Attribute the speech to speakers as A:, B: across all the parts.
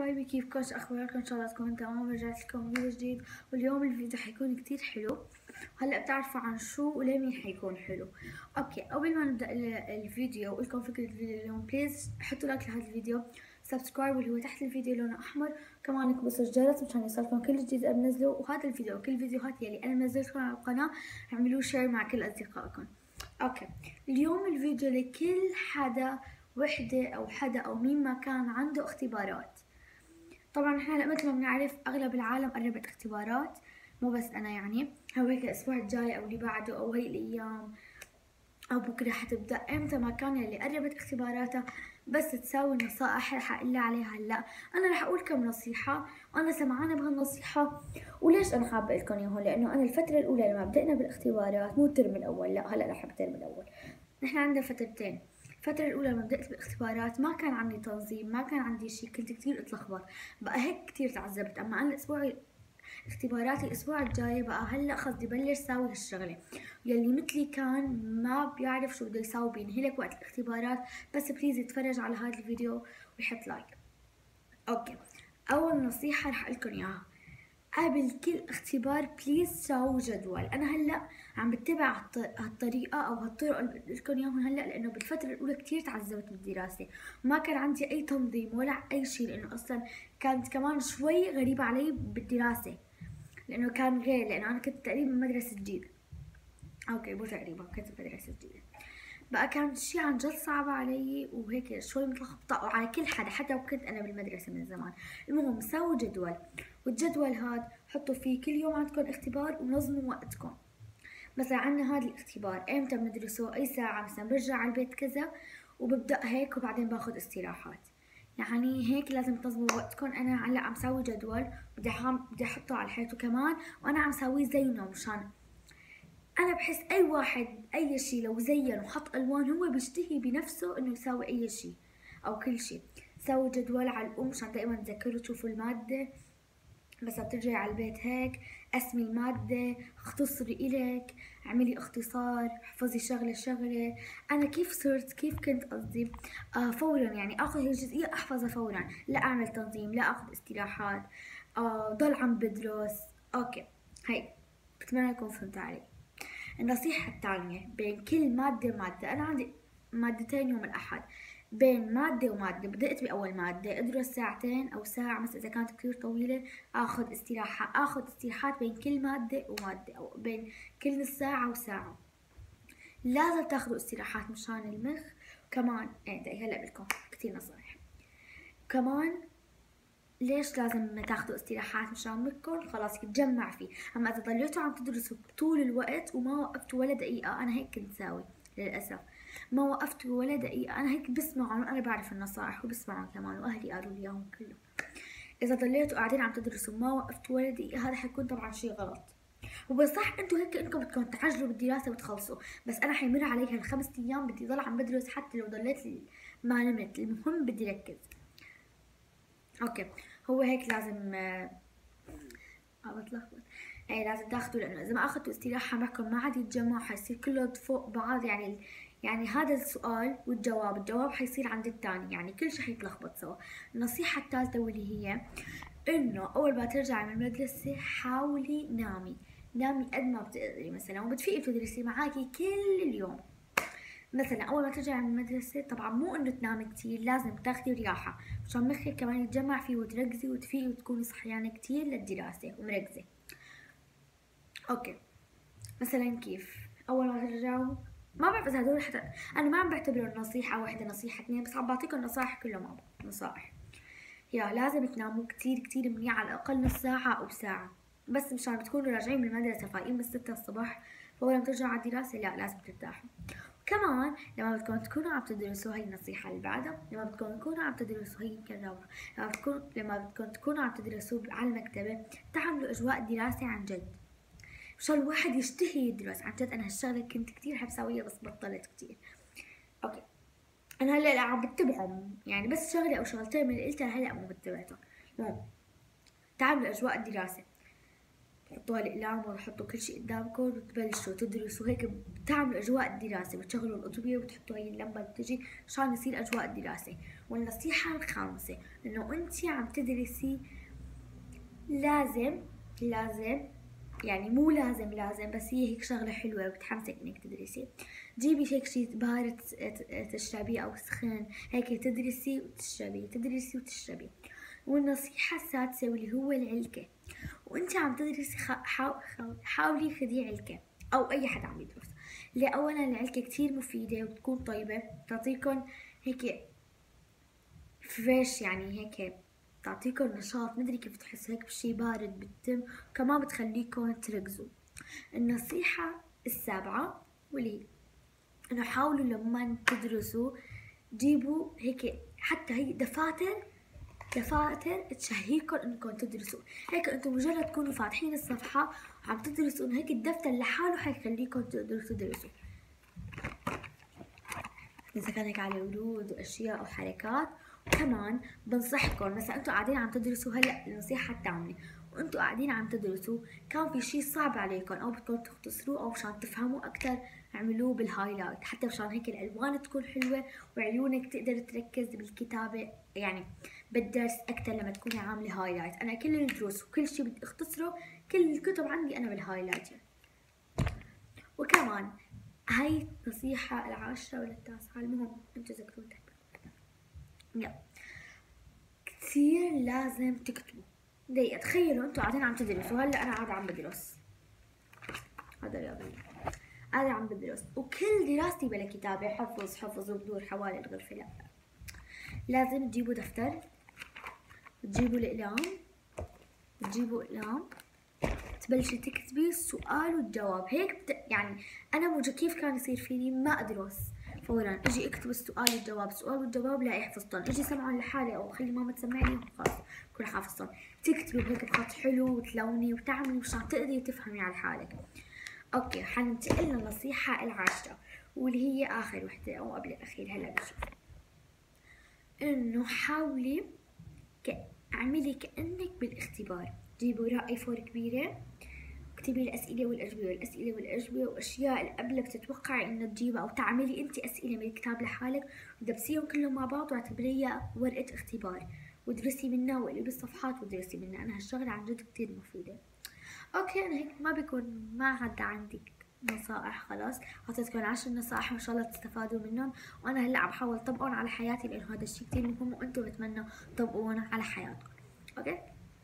A: حبايبي، كيفكم؟ شو اخباركم؟ ان شاء الله تكونوا تمام. رجعت لكم فيديو جديد، واليوم الفيديو حيكون كتير حلو. هلا بتعرفوا عن شو ولمين حيكون حلو. اوكي، قبل ما نبدا الفيديو واقول لكم فكره الفيديو اليوم، بليز حطوا لايك لهذا الفيديو، سبسكرايب اللي هو تحت الفيديو لونه احمر، كمان اكبسوا الجرس مشان يوصلكم كل جديد بنزله. وهذا الفيديو وكل الفيديوهات يلي انا منزلتهم على القناه اعملوا شير مع كل اصدقائكم. اوكي، اليوم الفيديو لكل حدا، وحده او حدا او مين ما كان عنده اختبارات. طبعا احنا هلا مثل ما بنعرف اغلب العالم قربت اختبارات، مو بس انا، يعني هو هيك الاسبوع الجاي او اللي بعده او هي الايام او بكره حتبدا. امتى ما كان يلي قربت اختباراتها بس تساوي نصائح رح اقول عليها هلا. انا رح اقول كم نصيحه انا سمعانه بهالنصيحه، وليش انا حابه لكم اياهم. لانه انا الفتره الاولى لما بدأنا بالاختبارات، مو الترم الاول، لا هلا رح الترم الاول، نحن عندنا فترتين. الفترة الأولى لما بدأت بالاختبارات ما كان عندي تنظيم، ما كان عندي شي، كنت كتير اتلخبط، بقى هيك كتير تعذبت. أما أنا اختباراتي الأسبوع الجاي بقى هلا خلص بدي بلش ساوي هالشغلة. يلي مثلي كان ما بيعرف شو بده يساوي بينهلك وقت الاختبارات، بس بليز يتفرج على هذا الفيديو ويحط لايك. اوكي، أول نصيحة رح أقولكن إياها، قبل كل اختبار بليز ساووا جدول. انا هلا عم بتبع هالطريقه او هالطرق اللي بدي لكم اياهم هلا، لانه بالفتره الاولى كثير تعذبت بالدراسه، ما كان عندي اي تنظيم ولا اي شيء، لانه اصلا كانت كمان شوي غريبه علي بالدراسه، لانه كان غير، لانه انا كنت تقريبا مدرسه جديده. اوكي، مو تقريبا، كنت مدرسه جديده، بقى كان شي عن جد صعب علي وهيك شوي متلخبطة وعلى كل حدا، حتى وكنت أنا بالمدرسة من زمان. المهم سووا جدول، والجدول هاد حطوا فيه كل يوم عندكم اختبار ونظموا وقتكم. مثلا عنا هاد الاختبار امتى بندرسه، أي ساعة، مثلا برجع على البيت كذا وببدأ هيك وبعدين باخد استراحات. يعني هيك لازم تنظموا وقتكم. أنا هلا عم سوي جدول، بدي أحطه على الحيط، وكمان وأنا عم سويه زينه، مشان انا بحس اي واحد اي شيء لو زين وحط الوان هو بيشتهي بنفسه انه يساوي اي شيء او كل شيء. سوي جدول على الام مشان دائما تذكروا تشوفوا الماده، بس بترجعي على البيت هيك اسمي الماده، اختصري الك، اعملي اختصار، احفظي شغله شغله. انا كيف صرت، كيف كنت قصدي فورا، يعني اخذ هي الجزئيه احفظها فورا، لا اعمل تنظيم، لا اخذ استراحات، ضل عم بدرس. اوكي، هي بتمنى تكون فهمت علي. النصيحة الثانية، بين كل مادة ومادة، أنا عندي مادتين يوم الأحد، بين مادة ومادة بدأت بأول مادة أدرس ساعتين أو ساعة، مثلا إذا كانت كتير طويلة آخذ استراحة، آخذ استراحات بين كل مادة ومادة، أو بين كل نص ساعة وساعة. لازم تاخذوا استراحات مشان المخ. كمان هلا بدكم كتير نصائح كمان. ليش لازم تاخذوا استراحات؟ مشان مخكم خلاص يتجمع فيه. اما اذا ضليتوا عم تدرسوا طول الوقت وما وقفتوا ولا دقيقة، انا هيك كنت ساوي للاسف، ما وقفت ولا دقيقة. انا هيك بسمعهم، انا بعرف النصائح وبسمعهم كمان، واهلي قالوا لي اياهم كلهم. اذا ضليتوا قاعدين عم تدرسوا وما وقفتوا ولا دقيقة، هذا حيكون طبعا شيء غلط. وبصح انتوا هيك انكم بدكم تعجلوا بالدراسة وتخلصوا، بس انا حيمر علي هالخمس ايام بدي ضل عم بدرس، حتى لو ضليت ما نمت، المهم بدي ركز. اوكي، هو هيك لازم بتلخبط. ايه لازم تاخذوا، لانه اذا ما اخذتوا استراحه معكم ما عاد يتجمعوا، حيصير كله فوق بعض. يعني هذا السؤال والجواب، الجواب حيصير عند الثاني، يعني كل شيء حيتلخبط سوا. النصيحه الثالثه واللي هي انه اول ما ترجعي من المدرسه حاولي نامي، نامي قد ما بتقدري. مثلا وبتفيقي بتدرسي معاكي كل اليوم. مثلا اول ما ترجعي من المدرسه، طبعا مو انه تنامي كتير، لازم تاخدي رياحه مشان مخك كمان يتجمع فيه وتركزي وتفيقي وتكوني صحيانه كتير للدراسه ومركزه. اوكي، مثلا كيف اول ما ترجعوا، ما بعرف اذا هدول حتى انا ما عم بعتبرهم نصيحه واحده، نصيحه اثنين، بس عم بعطيكم نصائح كلهم مع بعض. نصائح، يا لازم تناموا كتير كتير منيح، على الاقل نص ساعه او ساعه، بس مشان بتكونوا راجعين من المدرسه فايقين من 6 الصبح، فاول ما ترجعوا على الدراسه لا لازم ترتاحوا. كمان لما بدكم تكونوا عم تدرسوا، هي النصيحة اللي بعدها، لما بدكم تكونوا عم تدرسوا، هي يمكن روعة، لما بدكم تكونوا عم تدرسوا على المكتبة، تعملوا أجواء دراسة عن جد، مشان الواحد يشتهي يدرس عن جد. أنا هالشغلة كنت كتير حب سويها بس بطلت كتير. أوكي، أنا هلا عم بتبعهم، يعني بس شغلة أو شغلتين من اللي قلتها هلا مو بتبعتهم. المهم تعملوا أجواء دراسة، تحطوا الأقلام وتحطوا كل شيء قدامكم وتبلشوا تدرسوا. هيك بتعملوا أجواء الدراسة، بتشغلوا الأضوية وتحطوا هاي اللمبة بتجي عشان يصير أجواء الدراسة. والنصيحة الخامسة إنه أنتي عم تدرسي لازم يعني مو لازم بس هي هيك شغلة حلوة بتحمسك إنك تدرسي. جيبي هيك شيء بارد تشربيه أو سخن، هيك تدرسي وتشربي. والنصيحة السادسة واللي هو العلكة. وانت عم تدرسي حاولي خدي علكة او اي حدا عم يدرس. اولا العلكة كتير مفيدة وبتكون طيبة، تعطيكم هيك فريش، يعني هيك تعطيكم نشاط، مدري كيف تحس هيك بشي بارد بالتم، وكمان بتخليكم تركزوا. النصيحة السابعة واللي انه حاولوا لما تدرسوا جيبوا هيك حتى هي دفاتر تشهيكم انكم تدرسوا. هيك انتم مجرد تكونوا فاتحين الصفحة وعم تدرسوا، انه هيك الدفتر لحاله حيخليكم تقدروا تدرسوا. اذا كان هيك على ورود واشياء وحركات. وكمان بنصحكم مثلا انتم قاعدين عم تدرسوا، هلا النصيحة الثامنة، وانتم قاعدين عم تدرسوا كان في شيء صعب عليكم او بدكم تختصروه او مشان تفهموا اكثر، اعملوه بالهايلايت حتى مشان هيك الالوان تكون حلوة وعيونك تقدر تركز بالكتابة، يعني بالدرس اكثر لما تكوني عاملة هايلايت. انا كل الدروس وكل شيء بدي اختصره، كل الكتب عندي انا بالهايلايت. وكمان هاي النصيحة العاشرة ولا التاسعة، المهم انتوا ذكروا لا كثير لازم تكتبوا. دقيقة، تخيلوا انتوا قاعدين عم تدرسوا، هلا انا قاعدة عم بدرس، هذا رياضي قاعدة عم بدرس وكل دراستي بلا كتابة، حفظ وبدور حوالي الغرفة. لا، لازم تجيبوا دفتر وتجيبوا اقلام تبلشي تكتبي السؤال والجواب. هيك يعني انا كيف كان يصير فيني ما ادرس فورا اجي اكتب السؤال والجواب لا حفظتهم، اجي سمعهم لحالي او اخلي ماما تسمعني خلاص كل حافظتهم. تكتبي هيك بخط حلو وتلوني وتعملي مشان تقدري تفهمي على حالك. اوكي، حننتقل للنصيحة العاشرة واللي هي اخر وحدة او قبل الاخير، هلا بشوف. انه حاولي اعملي كأنك بالاختبار. جيبي ورقة A4 كبيرة، اكتبي الأسئلة والأجوبة وأشياء اللي قبل بتتوقعي إنه تجيبها، أو تعملي أنت أسئلة من الكتاب لحالك ودبسيهم كلهم مع بعض واعتبريها ورقة اختبار، ودرسي منها واقلبي الصفحات ودرسي منها. أنا هالشغلة عن جد كتير مفيدة. أوكي، أنا هيك ما عاد عندي نصائح، خلاص اعطيتكم 10 نصائح وان شاء الله تستفادوا منهم، وانا هلا عم بحاول طبقهم على حياتي لانه هذا الشيء كثير مهم وانتم بتمنوا تطبقونه على حياتكم. اوكي،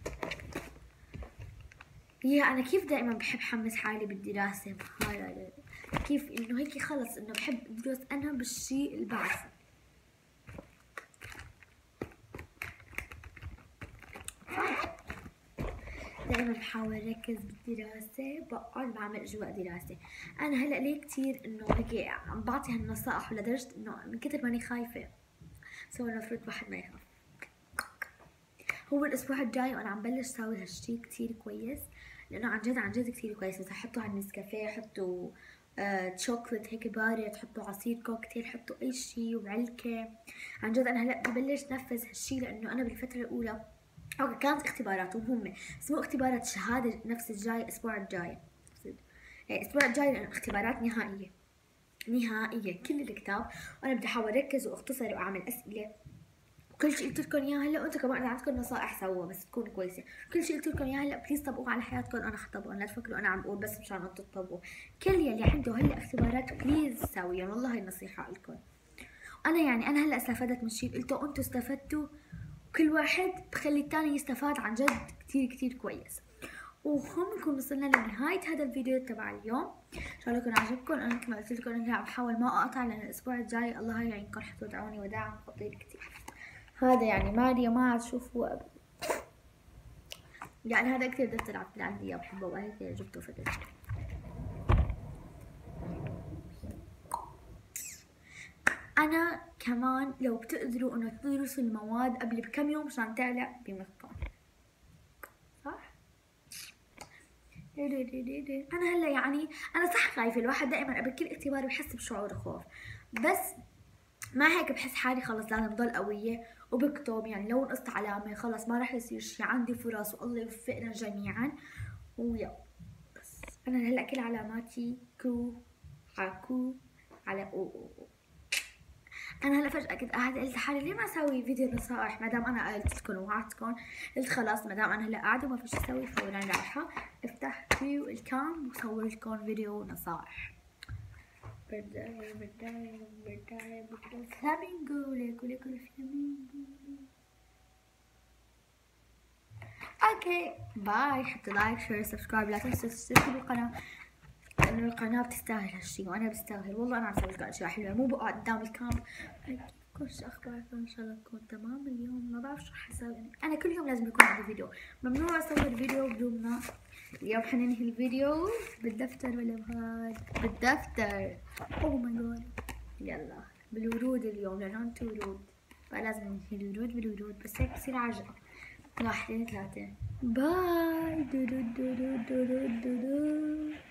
A: انا كيف دائما بحب حمس حالي بالدراسة، كيف انه هيك خلص انه بحب ادرس انا بالشيء اللي بعرفه. دائما بحاول ركز بالدراسة، بقعد بعمل اجواء دراسة. انا هلا ليه كتير انه هيك عم بعطي هالنصائح لدرجة انه من كتر ماني خايفة، سو المفروض واحد ما يخاف. هو الاسبوع الجاي وانا عم بلش ساوي هالشي كتير كويس، لانه عن جد كتير كويس. مثلا حطوا على النسكافيه، حطوا شوكولات هيك بارد، حطوا عصير كوكتيل، حطوا اي شيء وعلكة. عن جد انا هلا ببلش نفذ هالشي، لانه انا بالفترة الاولى كانت اختبارات ومهمة، بس مو اختبارات شهادة نفس الجاي الاسبوع الجاي، الاسبوع الجاي لانه اختبارات نهائية كل الكتاب، وانا بدي احاول اركز واختصر واعمل اسئلة. كل شيء قلت لكم اياه هلا، وانتم كمان اذا عندكم نصائح سووا بس تكون كويسه. كل شيء قلت لكم اياه هلا بليز طبقوه على حياتكم، انا حطبقه، لا تفكروا انا عم بقول بس مشان انتم تطبقوا. كل يلي عنده هلا اختبارات بليز ساويهم، والله هي النصيحه لكم. انا هلا استفدت من شيء قلته، انتم استفدتوا، كل واحد بخلي الثاني يستفاد عن جد كتير كويس. وهم نكون وصلنا لنهاية هذا الفيديو تبع اليوم. ان شاء الله يكون عجبكم. انا مثل ما قلت لكم انا عم بحاول ما اقطع، لان الاسبوع الجاي الله يعينكم رح تودعوني وداعا خطير كتير. هذا يعني ماريا ما عاد شوفوا يعني هذا كثير دفتر عندي اياه بحبه وهيك جبته فترة. انا كمان لو بتقدروا انه تدرسوا المواد قبل بكم يوم مشان تعلق بمخكم، صح؟ انا هلا يعني انا صح خايفه، الواحد دائما قبل كل اختبار بحس بشعور خوف، بس مع هيك بحس حالي خلص لازم ضل قوية وبكتب، يعني لو نقصت علامة خلص ما رح يصير شي، عندي فرص والله يوفقنا جميعا. ويا بس انا هلا كل علاماتي كو على كو على او. انا هلا فجأة كنت قاعدة قلت لحالي ليه ما اسوي فيديو نصائح ما دام انا قلت لكم ووعدتكم. قلت خلاص ما دام انا هلا قاعدة وما في شي اسوي فورا رايحة افتح فيو الكام وصور لكم فيديو نصائح. بداية فلامينغو ليكو الفلامينغو. اوكي باي. حطوا لايك شير سبسكرايب لا تنسوا تشتركوا بالقناة لأنه القناة بتستاهل هالشي وأنا بستاهل والله. أنا عم سوي لكم أشياء حلوة مو بقعد قدام الكاميرا. كيفكم شو أخباركم؟ إن شاء الله تكون تمام. اليوم ما بعرف شو حسوي. أنا كل يوم لازم يكون عندي فيديو ممنوع أصور فيديو بدون ما. اليوم حننهي الفيديو بالدفتر ولا بهاد؟ بالدفتر. أوه ماي جاد. يلا بالورود اليوم لأنه أنتو ورود فلازم ننهي الورود بالورود بس هيك بصير عجقة. 1 2 3 باي. دو دو دو دو دو دو دو.